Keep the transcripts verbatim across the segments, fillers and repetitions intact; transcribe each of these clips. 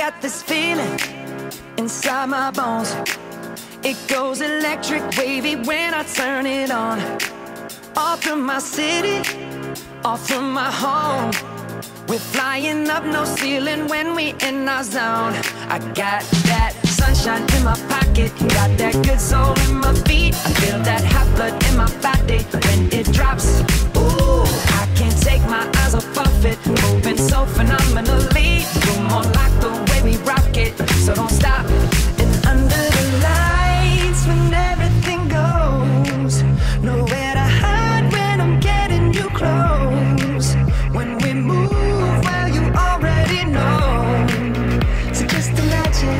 got this feeling inside my bones. It goes electric wavy when I turn it on. Off from my city, off from my home. We're flying up, no ceiling when we in our zone. I got that sunshine in my pocket, got that good soul in my feet. I feel that hot blood in my body when it drops. Ooh, I can't take my eyes off of it, moving so phenomenally. You're more like the way we rock it, so don't stop. And under the lights when everything goes, nowhere to hide when I'm getting you close. When we move, well, you already know. So just imagine.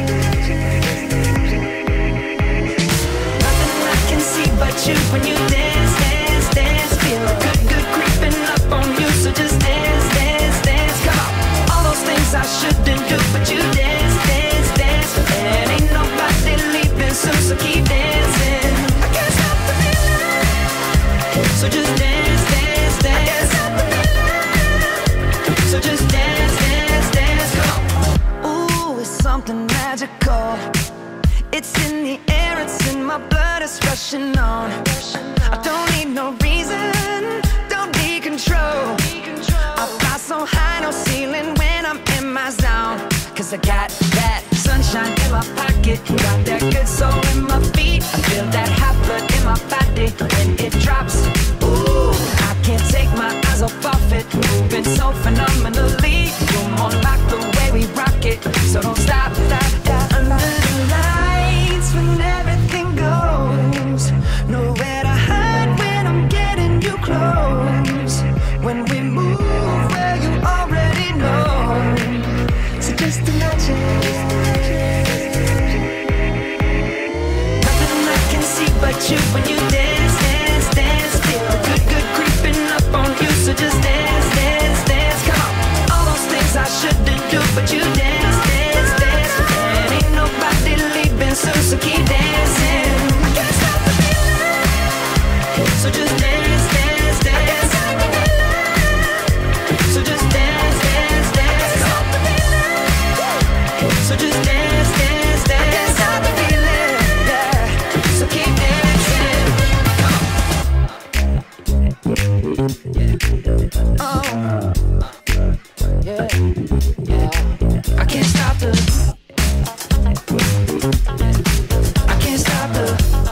Nothing I can see but you when you dance, dance, dance. Feel good, good creeping up on you. So just dance, dance, dance. Come on. All those things I shouldn't do, but you dance, dance, dance. And ain't nobody leaving soon, so keep dancing. I can't stop the feeling. So just dance, dance, dance. I can't stop the feeling. So just dance, dance, dance. Come on. Ooh, it's something magical. It's in the air, it's in my blood, it's rushing on. I don't need no reason, don't need control. I fly so high, no ceiling when I'm in my zone. Cause I got that sunshine in my pocket, got that good soul in my feet. I feel that hot blood in my body when it drops. Ooh, I can't take my eyes off of it, moving so phenomenally. You're more like the way we rock it, so don't stop, stop, stop. Under the lights when everything goes, nowhere to hide when I'm getting you close. When we move, well, you already know. So just imagine. Nothing I can see but you when you dance, dance, dance. Feel good, good creeping up on you. So just dance, dance, dance. Come on. All those things I shouldn't do, but you dance, dance, dance. And ain't nobody leaving soon, so keep dancing. I can't stop the feeling. So just dance, dance, dance. So just dance, dance, dance. Stop the feeling. So just dance, dance, dance. I can't stop the feeling. Yeah. So keep dancing. Oh. Yeah. Yeah. I can't stop the. I can't stop the.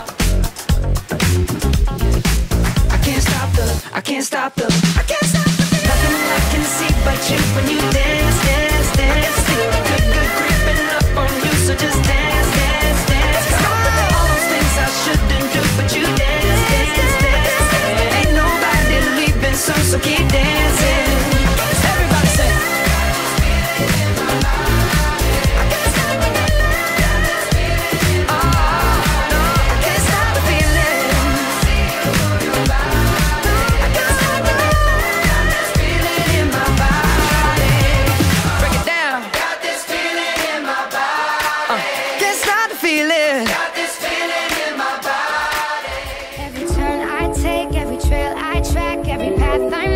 I can't stop the. I can't stop the. I can't stop the. Nothing I can see but you when you dance, dance, dance. Feel good, good creeping up on you. So just dance, dance, dance. Come on. All those things I shouldn't do, but you dance, dance, dance. Ain't nobody leaving soon, so keep dancing. Everybody say. Every turn I take, every trail I track, every path I'm